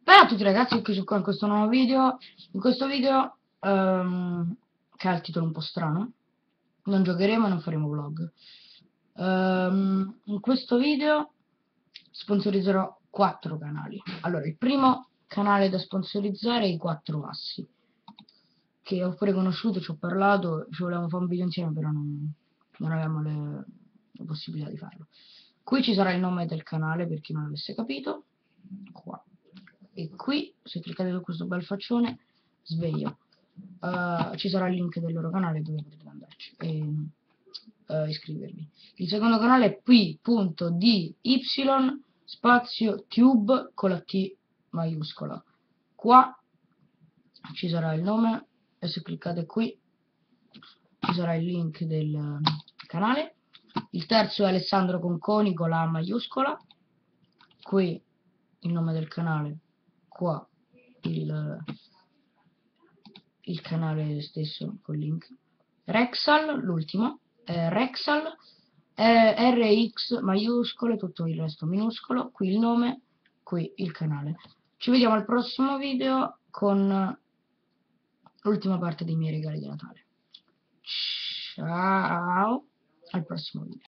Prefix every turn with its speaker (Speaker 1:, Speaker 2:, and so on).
Speaker 1: Bene a tutti ragazzi, eccoci qua in questo nuovo video. In questo video, che ha il titolo un po' strano, non giocheremo e non faremo vlog. In questo video sponsorizzerò 4 canali. Allora, il primo canale da sponsorizzare è i 4 Assi, che ho pure conosciuto, ci ho parlato, ci volevamo fare un video insieme, però non avevamo le possibilità di farlo. Qui ci sarà il nome del canale per chi non avesse capito, qua. E qui, se cliccate su questo bel faccione, sveglio. Ci sarà il link del loro canale dove potete andarci e iscrivervi. Il secondo canale è p.dy spazio tube con la T maiuscola. Qua ci sarà il nome e se cliccate qui ci sarà il link del canale. Il terzo è Alessandro Conconi con la A maiuscola. Qui il nome del canale, qua il canale stesso col link. Rexal, l'ultimo, Rexal, RX maiuscole, tutto il resto minuscolo, qui il nome, qui il canale. Ci vediamo al prossimo video con l'ultima parte dei miei regali di Natale. Ciao, al prossimo video.